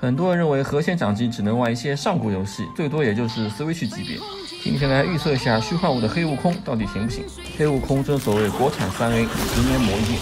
很多人认为核显掌机只能玩一些上古游戏，最多也就是 Switch 级别。今天来预测一下虚幻五的黑悟空到底行不行？黑悟空正所谓国产3A，10年磨一剑。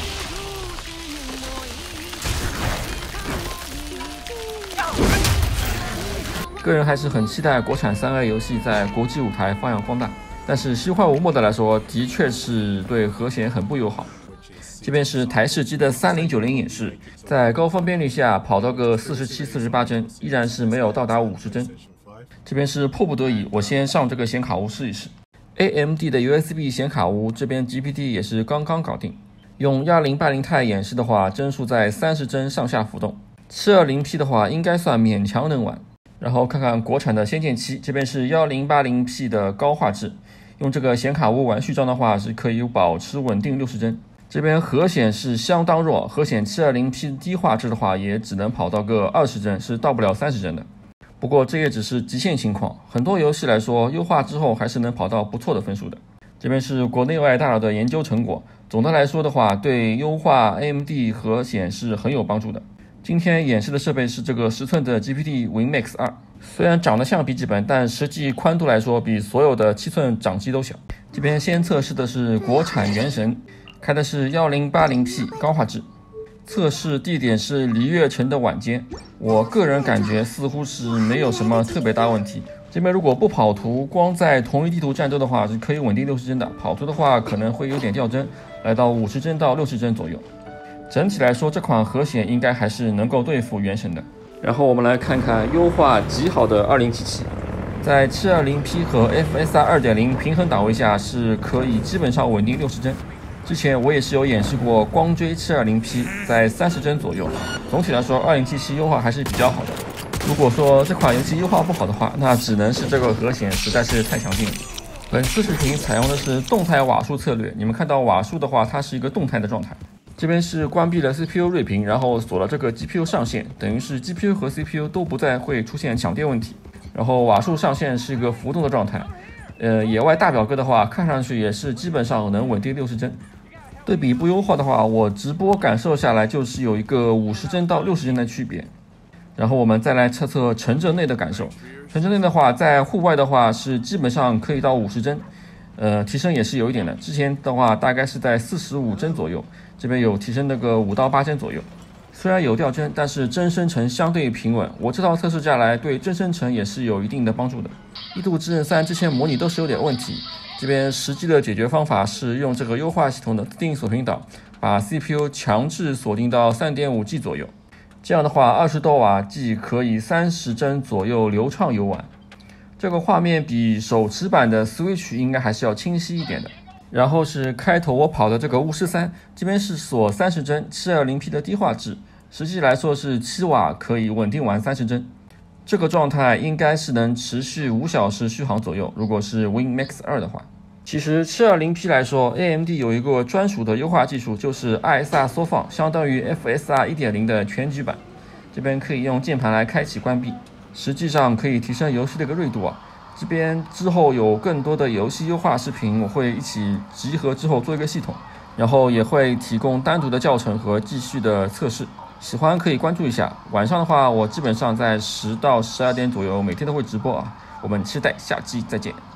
个人还是很期待国产3A 游戏在国际舞台发扬光大，但是虚幻五末的来说，的确是对核显很不友好。这边是台式机的3090演示，在高分辨率下跑到个47、48帧，依然是没有到达50帧。这边是迫不得已，我先上这个显卡屋试一试。AMD 的 USB 显卡屋这边 GPT 也是刚刚搞定，用1080 Ti 演示的话，帧数在30帧上下浮动。720P 的话，应该算勉强能玩。然后看看国产的《仙剑7》，这边是1080P 的高画质，用这个显卡屋玩序章的话，是可以保持稳定60帧。这边核显是相当弱，核显 720P 低画质的话，也只能跑到个20帧，是到不了30帧的。不过这也只是极限情况，很多游戏来说，优化之后还是能跑到不错的分数的。这边是国内外大佬的研究成果，总的来说的话，对优化 AMD 核显是很有帮助的。今天演示的设备是这个10寸的 GPT WinMax 2，虽然长得像笔记本，但实际宽度来说比所有的7寸掌机都小。这边先测试的是国产原神，开的是1080P 高画质，测试地点是璃月城的晚间，我个人感觉似乎是没有什么特别大问题。这边如果不跑图，光在同一地图战斗的话是可以稳定60帧的，跑图的话可能会有点掉帧，来到50帧到60帧左右。整体来说，这款核显应该还是能够对付原神的。然后我们来看看优化极好的2077，在 720P 和 FSR 2.0 平衡档位下是可以基本上稳定60帧。之前我也是有演示过光追 720P， 在30帧左右。总体来说，2077优化还是比较好的。如果说这款游戏优化不好的话，那只能是这个核显实在是太强劲了。本次视频采用的是动态瓦数策略，你们看到瓦数的话，它是一个动态的状态。这边是关闭了 CPU 睿频，然后锁了这个 GPU 上限，等于是 GPU 和 CPU 都不再会出现抢电问题。然后瓦数上限是一个浮动的状态。野外大表哥的话，看上去也是基本上能稳定60帧。对比不优化的话，我直播感受下来就是有一个50帧到60帧的区别。然后我们再来测测城镇内的感受。城镇内的话，在户外的话是基本上可以到50帧。提升也是有一点的，之前的话大概是在45帧左右，这边有提升那个5到8帧左右。虽然有掉帧，但是帧生成相对平稳。我这套测试下来，对帧生成也是有一定的帮助的。异度之刃3之前模拟都是有点问题，这边实际的解决方法是用这个优化系统的自定锁频档，把 CPU 强制锁定到 3.5G 左右。这样的话，20多瓦 G 可以30帧左右流畅游玩。这个画面比手持版的 Switch 应该还是要清晰一点的。然后是开头我跑的这个巫师3，这边是锁30帧 720P 的低画质，实际来说是7瓦可以稳定玩30帧。这个状态应该是能持续5小时续航左右，如果是 WinMax 2的话。其实 720P 来说 AMD 有一个专属的优化技术，就是 ISR 缩放，相当于 FSR 1.0 的全局版。这边可以用键盘来开启关闭，实际上可以提升游戏的一个锐度啊。这边之后有更多的游戏优化视频，我会一起集合之后做一个系统，然后也会提供单独的教程和继续的测试。喜欢可以关注一下。晚上的话，我基本上在10到12点左右每天都会直播啊。我们期待下期再见。